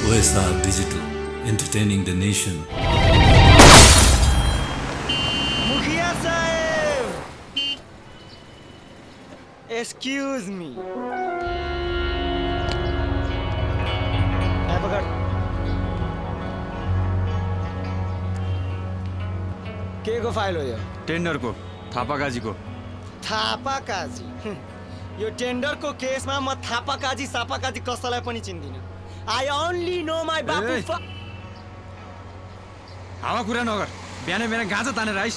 OSR Digital, entertaining the nation. मुखिया साहेब, excuse me. पकड़। के को फाइल हो यो? टेंडर को, थापा काजी को। थापा काजी? यो टेंडर को केस में म थापा काजी सापा काजी कसलाई पनि चिन्दिन। I only know my बापु हावा कुरा नगर। बिहानै बिहानै गाँजा तानेर आइस।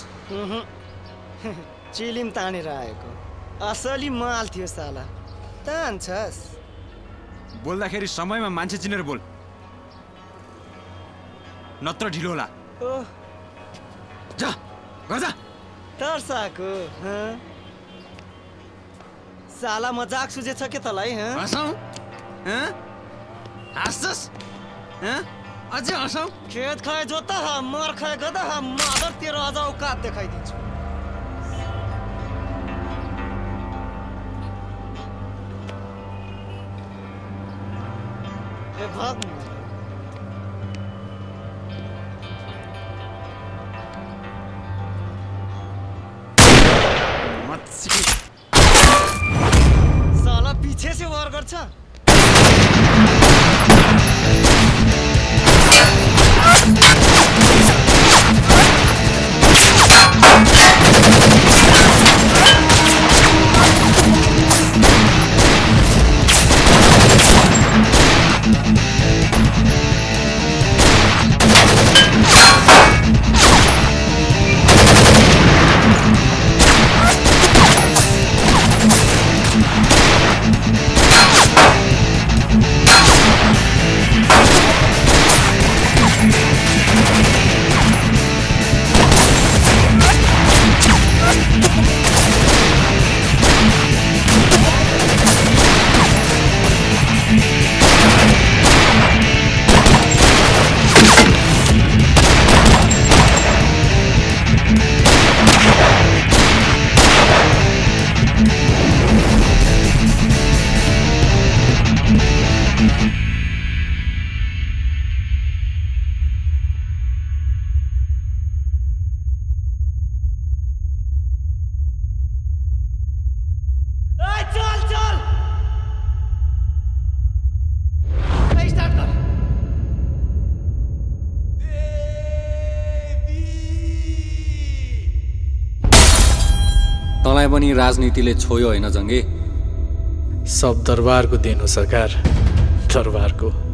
चिलिम तानेर आएको। असली माल थियो साला। तान्छस्? बोल्दाखेरि समयमा मान्छे चिनेर बोल। नत्र ढिलो होला। ओह, जा, घर जा। तर्साको, साला मजाक सुझेछ के तलाई, हँसाऊ? हाँस्छस्? अझै हँसाऊ? खेत खाए जोता हा, मार खाए गदा हा, मादर तेरो अझ औकात देखाइदिन्छु। ए भाग साला पीछे से वार गर्छ। तँलाई पनि राजनीतिले छोयो होइन जङ्गे? सब दरबारको देन हो सरकार, दरबारको।